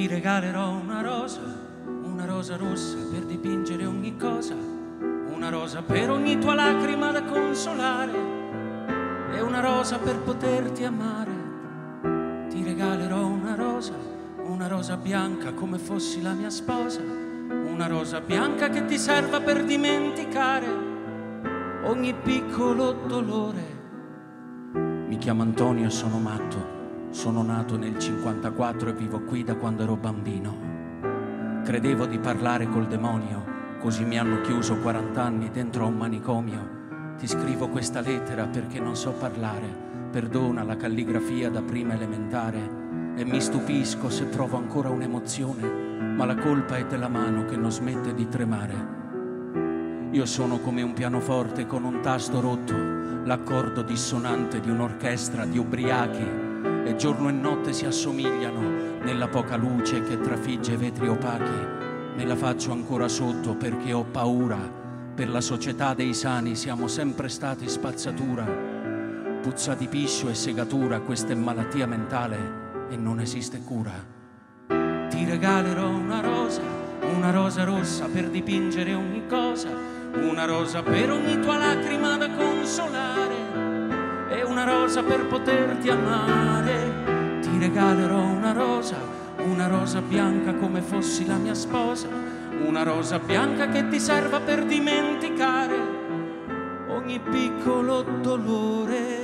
Ti regalerò una rosa rossa per dipingere ogni cosa, una rosa per ogni tua lacrima da consolare e una rosa per poterti amare. Ti regalerò una rosa bianca come fossi la mia sposa, una rosa bianca che ti serva per dimenticare ogni piccolo dolore. Mi chiamo Antonio e sono matto. Sono nato nel 54 e vivo qui da quando ero bambino. Credevo di parlare col demonio, così mi hanno chiuso 40 anni dentro a un manicomio. Ti scrivo questa lettera perché non so parlare. Perdona la calligrafia da prima elementare. E mi stupisco se provo ancora un'emozione, ma la colpa è della mano che non smette di tremare. Io sono come un pianoforte con un tasto rotto, l'accordo dissonante di un'orchestra di ubriachi. E giorno e notte si assomigliano nella poca luce che trafigge vetri opachi. Me la faccio ancora sotto perché ho paura. Per la società dei sani siamo sempre stati spazzatura. Puzza di piscio e segatura, questa è malattia mentale e non esiste cura. Ti regalerò una rosa rossa per dipingere ogni cosa, una rosa per ogni tua lacrima da consolare e una rosa per poterti amare. Ti regalerò una rosa bianca come fossi la mia sposa, una rosa bianca che ti serva per dimenticare ogni piccolo dolore.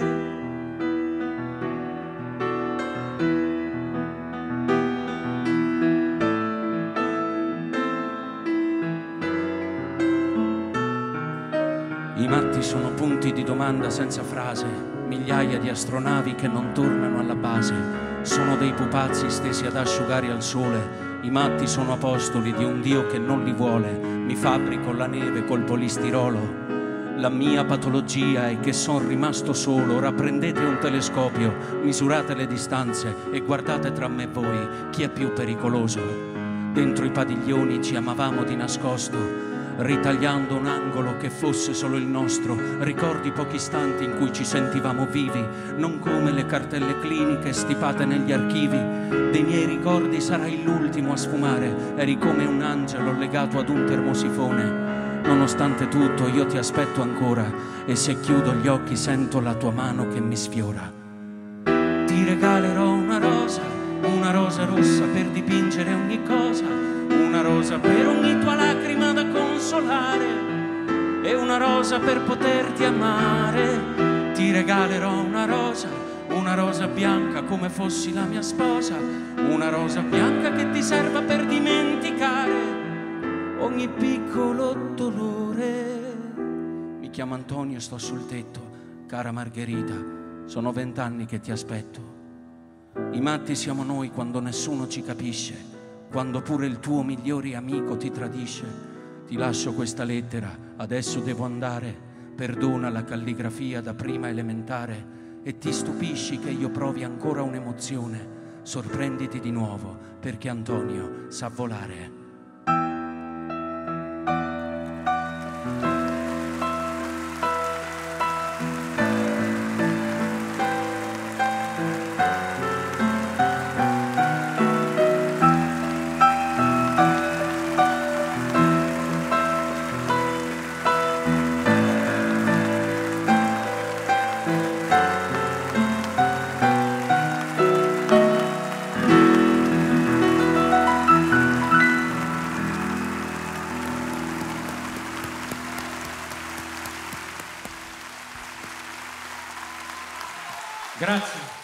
I matti sono punti di domanda senza frase, migliaia di astronavi che non tornano alla base. Sono dei pupazzi stesi ad asciugare al sole. I matti sono apostoli di un Dio che non li vuole. Mi fabbrico la neve col polistirolo. La mia patologia è che son rimasto solo. Ora prendete un telescopio, misurate le distanze e guardate tra me e voi chi è più pericoloso. Dentro i padiglioni ci amavamo di nascosto, ritagliando un angolo che fosse solo il nostro. Ricordi pochi istanti in cui ci sentivamo vivi, non come le cartelle cliniche stipate negli archivi. Dei miei ricordi sarai l'ultimo a sfumare. Eri come un angelo legato ad un termosifone. Nonostante tutto io ti aspetto ancora e se chiudo gli occhi sento la tua mano che mi sfiora. Ti regalerò una rosa rossa per dipingere ogni cosa, una rosa per ogni tua lacrima da consolare e una rosa per poterti amare. Ti regalerò una rosa bianca come fossi la mia sposa, una rosa bianca che ti serva per dimenticare ogni piccolo dolore. Mi chiamo Antonio e sto sul tetto, cara Margherita, sono 20 anni che ti aspetto. I matti siamo noi quando nessuno ci capisce, quando pure il tuo migliore amico ti tradisce. Ti lascio questa lettera, adesso devo andare. Perdona la calligrafia da prima elementare e ti stupisci che io provi ancora un'emozione. Sorprenditi di nuovo perché Antonio sa volare. Grazie.